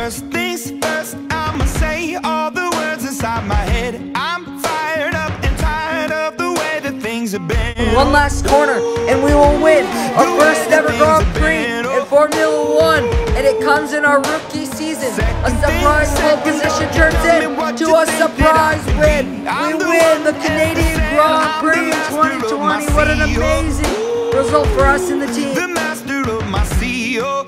First things first, I'ma say all the words inside my head. I'm fired up and tired of the way that things have been. One last corner and we will win our first ever Grand Prix in Formula 1, and it comes in our rookie season. A surprise pole position turns into a surprise win. We win the Canadian Grand Prix in 2020. What an amazing result for us in the team. The master of my CEO.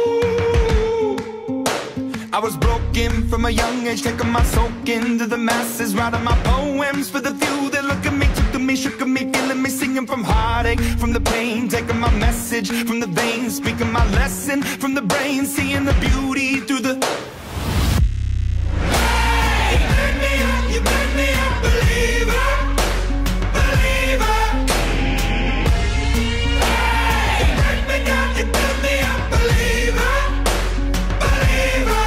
I was broken from a young age, taking my soak into the masses, writing my poems for the few that look at me, took to me, shook at me, feeling me, singing from heartache, from the pain, taking my message from the veins, speaking my lesson from the brain, seeing the beauty through the... Hey, you make me up, you make me a believer, believer. Hey, you break me down, you build me up, believer, believer.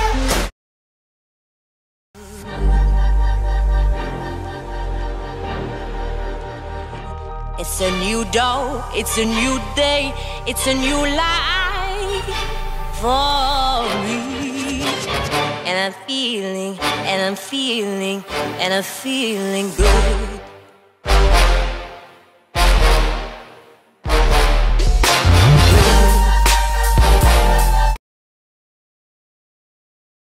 It's a new dawn, it's a new day, it's a new life for me. And I'm feeling good.